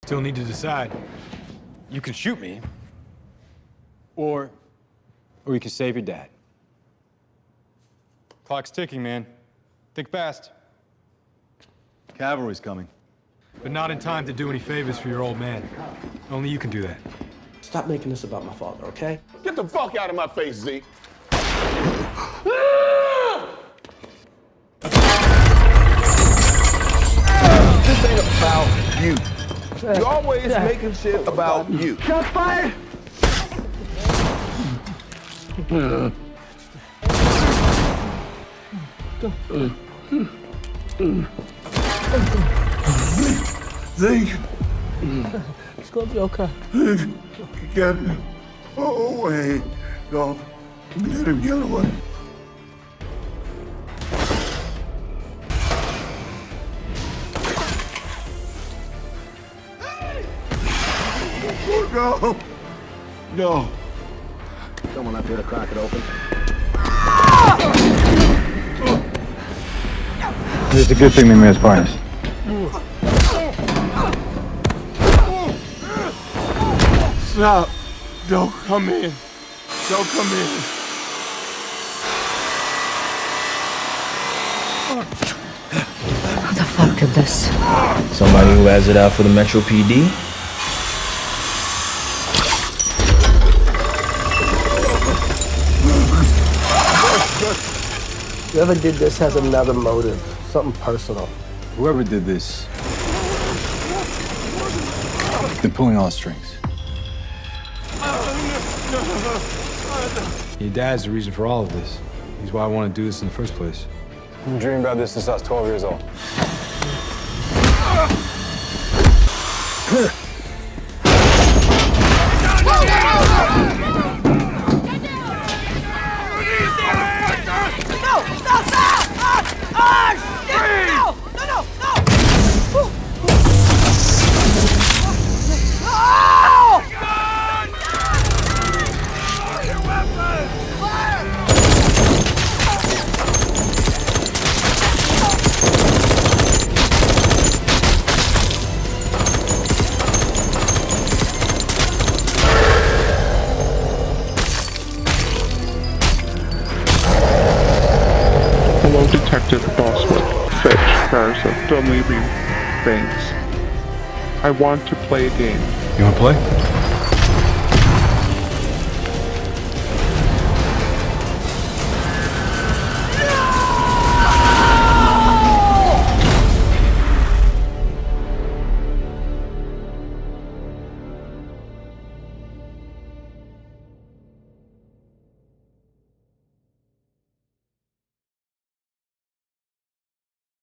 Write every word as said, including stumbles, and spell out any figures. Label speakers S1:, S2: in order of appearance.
S1: Still need to decide.
S2: You can shoot me, or, or you can save your dad. Clock's ticking, man. Think fast. Cavalry's coming.
S1: But not in time to do any favors for your old man. Only you can do that.
S3: Stop making this about my father, okay?
S4: Get the fuck out of my face, Zeke. This ain't about you. You always making shit about you.
S3: Shots fired!
S4: Zeke.
S3: It's gonna be okay.
S4: Get away. Don't let him get away. No. No.
S5: Someone up here to crack it open.
S2: It's a good thing they made us partners.
S4: Stop. Don't come in. Don't come in.
S6: Who the fuck did this?
S7: Somebody who has it out for the Metro P D?
S3: Whoever did this has another motive, something personal.
S2: Whoever did this, been pulling all the strings. Your dad's the reason for all of this. He's why I want to do this in the first place. I've been dreaming about this since I was twelve years old.
S8: Hello, Detective Boswick. Fetch, Garza, Dunleavy, Banks. I want to play a game.
S1: You wanna play?